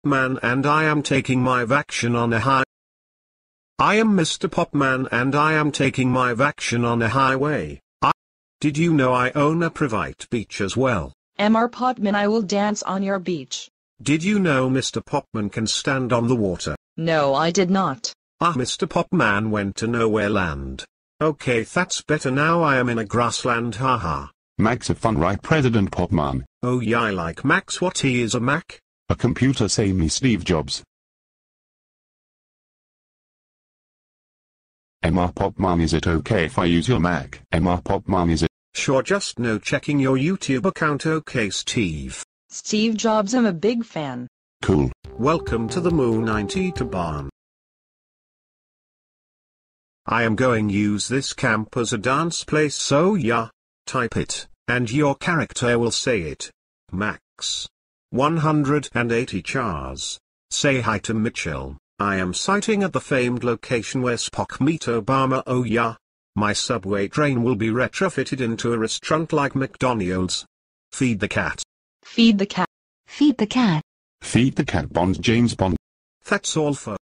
Popman and I am taking my vacation on a high. I am Mr. Popman and I am taking my vacation on a highway. Did you know I own a private beach as well? Mr. Popman, I will dance on your beach. Did you know Mr. Popman can stand on the water? No, I did not. Mr. Popman went to nowhere land. Okay, that's better. Now I am in a grassland, haha. Mac's a fun, right, President Popman? Oh yeah, I like Macs. What he is a Mac? A computer, say me Steve Jobs. Mr. Popman, is it okay if I use your Mac? Mr. Popman, is it? Sure, just no checking your YouTube account. Okay, Steve. Steve Jobs, I'm a big fan. Cool. Welcome to the Moon 90 to barn. I am going use this camp as a dance place, so yeah, type it, and your character will say it. Max. 180 chars. Say hi to Mitchell. I am sighting at the famed location where Spock meet Obama. Oh yeah. My subway train will be retrofitted into a restaurant like McDonald's. Feed the cat. Feed the cat. Feed the cat. Feed the cat, Bond, James Bond. That's all for